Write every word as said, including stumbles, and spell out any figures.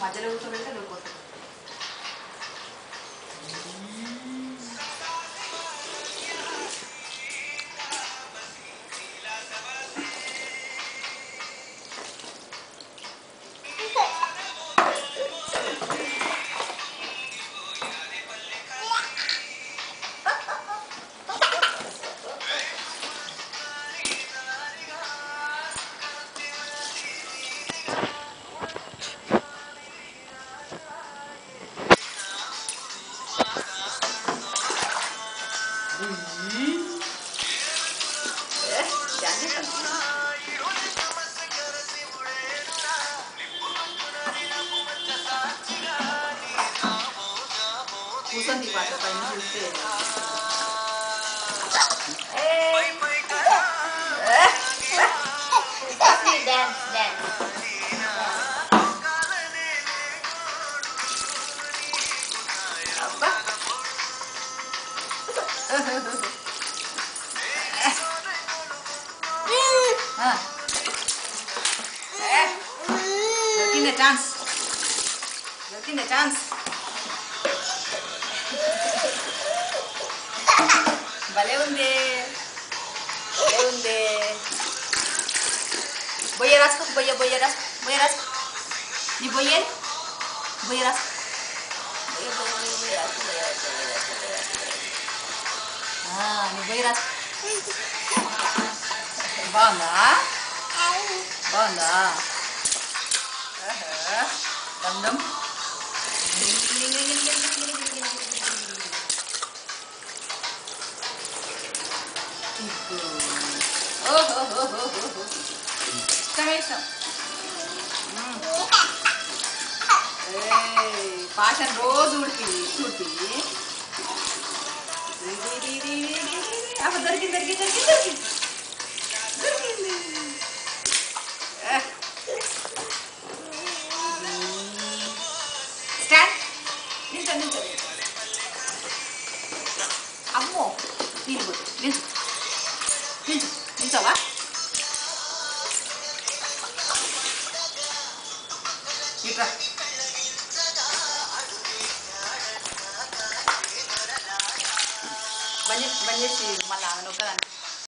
మధ్యలో కూర్చోబెడితే దొరికిపోతుంది. కూర్చొని వాటి పైన చూస్తే డాన్స్ డాన్స్ దొరికిందే ఛాన్స్ దొరికిందే ఛాన్స్ భలే ఉంది భలే ఉంది బొయ్య రాసుకో బొయ్య బొయ్య రాసుకో బొయ్య రాసుకో నీ బొయ్యేది బొయ్య రాసుకో బొయ్య బొయ్య బొయ్య బొయ్య రాసుకో బొయ్య రాసుకో బొయ్య రాసుకో బొయ్య రాసుకో నీ బొయ్య రాసుకో బాగుందా బాగుందా బంధం కనీసం పాషన్ రోజు ఉడిపి చూపి అప్పుడు దొరికింది దొరికింది దొరికింది దొరికింది దొరికింది స్టాండ్ నిల్చో నిల్చో అమ్మో తీరిపోతు నిల్చో నిల్చో నిల్చోవా ఇట్రా బంద్ బంద్ చేసి మళ్ళీ ఆమె ఒక్కదాన్ని